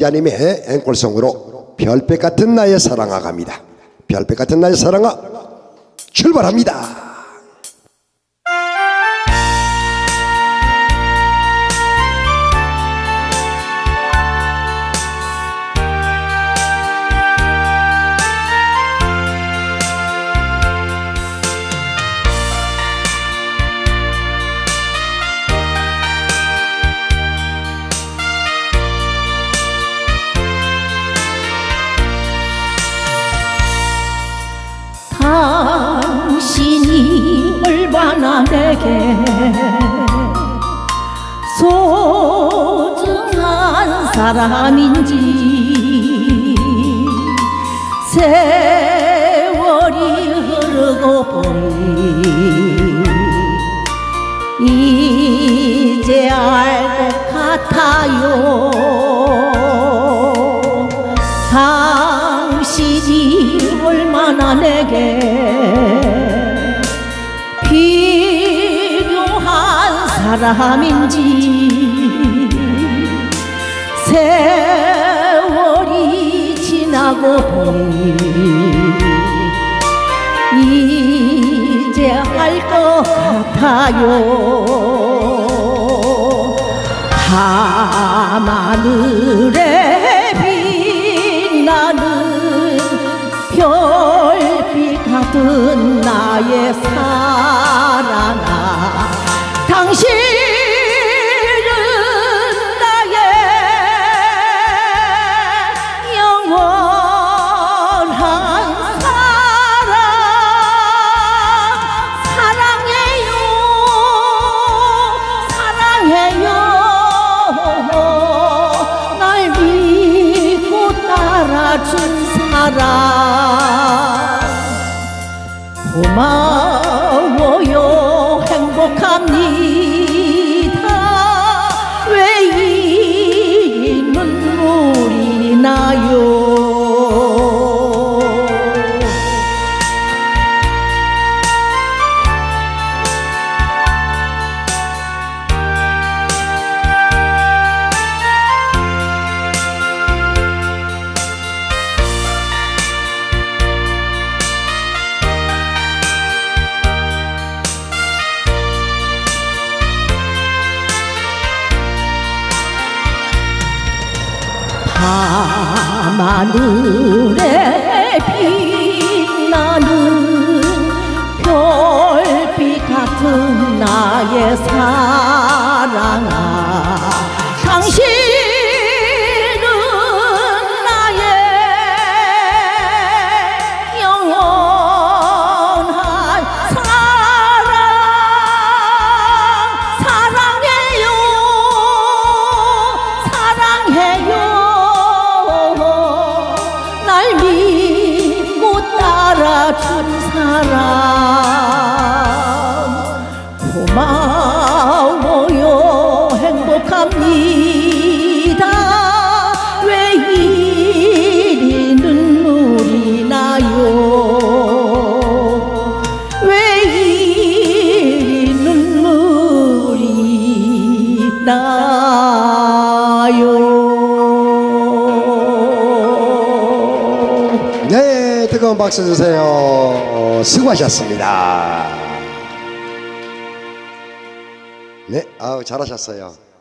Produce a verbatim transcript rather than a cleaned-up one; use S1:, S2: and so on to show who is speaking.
S1: 기자님의 앵콜송으로 별빛 같은 나의 사랑아 갑니다. 별빛 같은 나의 사랑아 출발합니다.
S2: 당신이 얼마나 내게 소중한 사람인지 세월이 흐르고 보니 이제 알 것 같아요. 당신이 얼마나 내게 필요한 사람인지 세월이 지나고 보니 이제 알 것 같아요. 밤하늘에 빛나는 별빛 같은 나의 사랑아, 당신은 나의 영원한 사랑. 사랑해요, 사랑해요. 날 믿고 따라준 사랑. 고마워요, 행복합니다. 왜 이 눈물이 나요. 밤하늘에 빛나는 별빛 같은 나의 사랑아, 당신은 나의 영원한 사랑. 사랑해요, 사랑해요. 날 믿고 따라준 사람. 고마워요, 행복합니다. 왜 이리 눈물이 나요. 왜 이리 눈물이 나요.
S1: 네, 뜨거운 박수 주세요. 수고하셨습니다. 네, 아우 잘하셨어요.